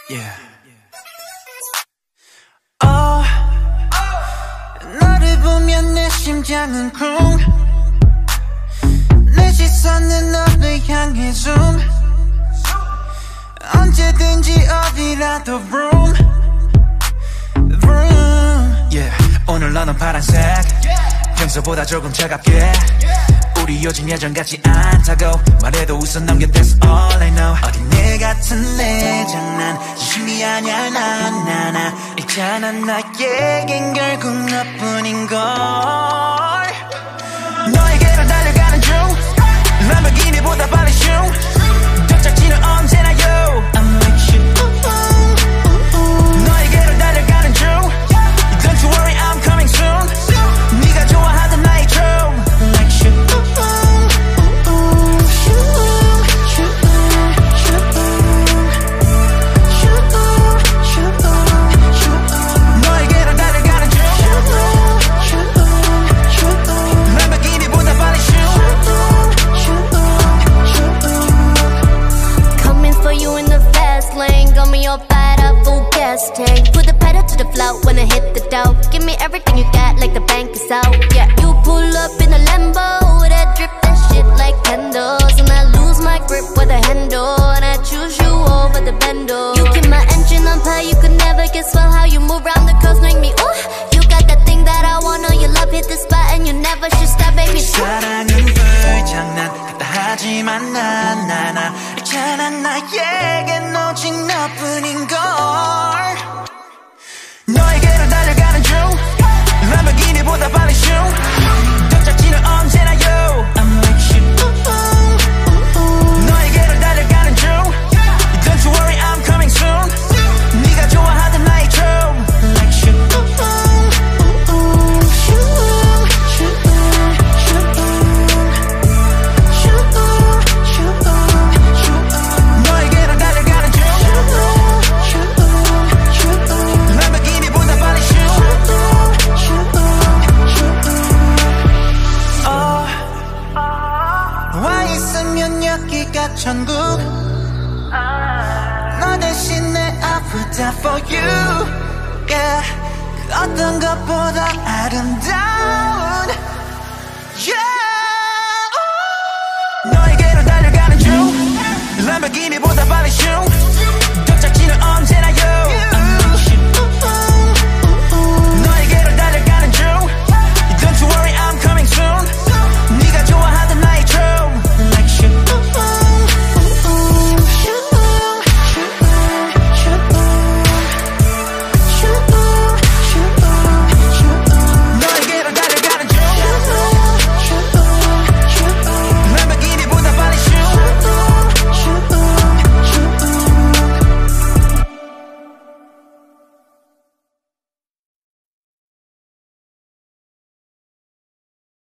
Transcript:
Yeah. 너를 보면 내 심장은 쿵 내 시선은 너를 향해 zoom 언제든지 어디라도 vroom vroom yeah. 오늘 너는 파란색 평소보다 조금 차갑게 우리 요즘 예전같지 않다고 말해도 웃어 넘겨 that's all I know 어린애 같은 내 장난 진심이 아냐 나나나 있잖아 나에겐 결국 너뿐인걸 너에게로 달려가는 중 람보르기니보다 빨리 슝 격작지는 언제나 you I'm with you 너에게로 달려가는 중 Don't you worry I'm coming soon 네가 좋아하던 나의 춤 Like you 너에게로 달려가는 중 람보르기니보다 빨리 슝 Coming for you in the fast lane got me all fired up, full gas tank put the pedal to the floor when I hit the dough give me everything you got like the bank is out yeah you pull up in a Lambo that drip that shit like candles and I lose my grip with the handle and I choose you over the bendo you keep my engine on fire you could never guess well how you move round the curves make me ooh you got that thing that I want know your love hit the spot and you never should stop baby 사랑은 불장난 같다 하지만 나 있잖아 나에겐 오직 너뿐인걸 너에게로 달려가는 중 람보르기니보다 빨리 슝 격작지는 언제나 you I'm with you 너에게로 달려가는 중 Don't you worry I'm coming soon 네가 좋아하던 나의 춤 Like you 너에게로 달려가는 중 람보르기니보다 빨리 슝 와 있으면 여기가 천국 너 대신 내 아프다 for you yeah 그 어떤 것보다 아름다워